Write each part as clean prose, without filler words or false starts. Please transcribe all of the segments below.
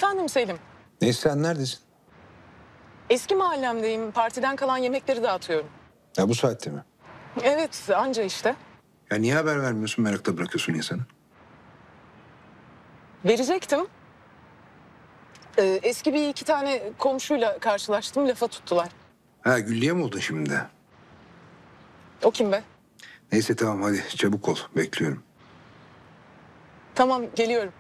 Efendim Selim. Neyse sen neredesin? Eski mahallemdeyim. Partiden kalan yemekleri dağıtıyorum. Ya bu saatte mi? Evet, anca işte. Ya niye haber vermiyorsun, merakta bırakıyorsun insanı? Verecektim. Eski bir iki tane komşuyla karşılaştım. Lafa tuttular. Ha, Güllü'ye mi oldu şimdi? O kim be? Neyse tamam, hadi çabuk ol, bekliyorum. Tamam, geliyorum.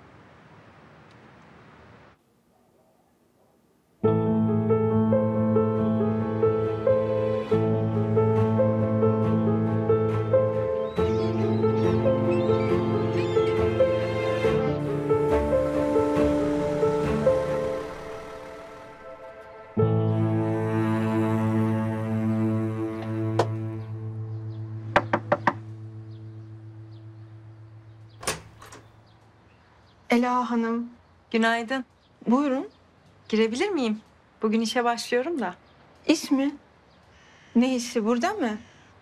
Ela Hanım, Günaydın. buyurun. Girebilir miyim? Bugün işe başlıyorum da. İş mi? Ne işi, burada mı?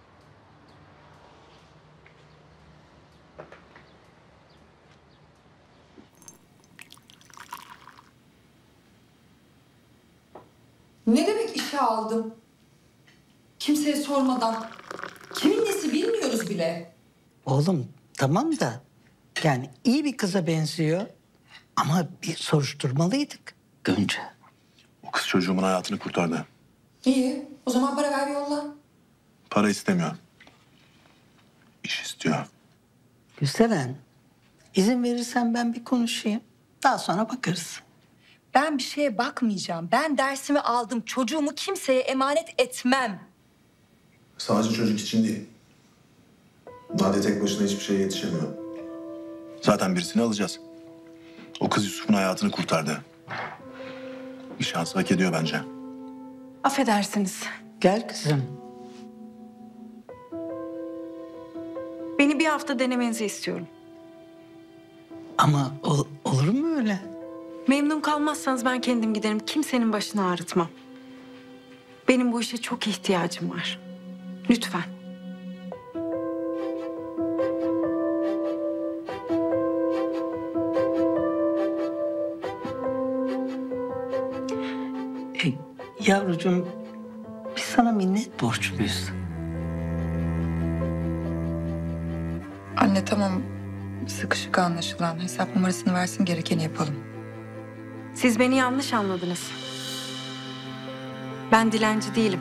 Ne demek işe aldım? Kimseye sormadan. Kimin nesi bilmiyoruz bile. Oğlum tamam da yani iyi bir kıza benziyor ama bir soruşturmalıydık önce. O kız çocuğumun hayatını kurtardı. İyi. O zaman para ver yolla. Para istemiyor. İş istiyor. Gülseren, izin verirsen ben bir konuşayım. Daha sonra bakarız. Ben bir şeye bakmayacağım. Ben dersimi aldım. Çocuğumu kimseye emanet etmem. Sadece çocuk için değil. Nade tek başına hiçbir şeye yetişemiyor. Zaten birisini alacağız. O kız Yusuf'un hayatını kurtardı. Bir şans hak ediyor bence. Affedersiniz. Gel kızım. Beni bir hafta denemenizi istiyorum. Ama olur mu öyle? Memnun kalmazsanız ben kendim giderim. Kimsenin başını ağrıtmam. Benim bu işe çok ihtiyacım var. Lütfen. Yavrucuğum, biz sana minnet borçluyuz. Anne tamam. Sıkışık anlaşılan. Hesap numarasını versin, gerekeni yapalım. Siz beni yanlış anladınız. Ben dilenci değilim.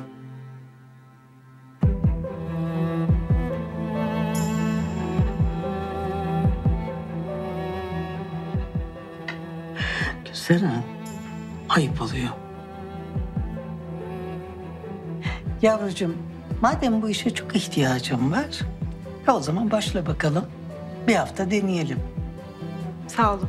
Gülseren, ayıp oluyor. Yavrucuğum, madem bu işe çok ihtiyacım var, o zaman başla bakalım. Bir hafta deneyelim. Sağ olun.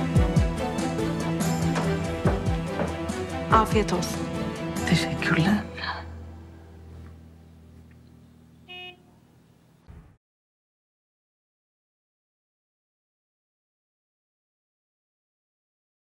Afiyet olsun. Teşekkürler.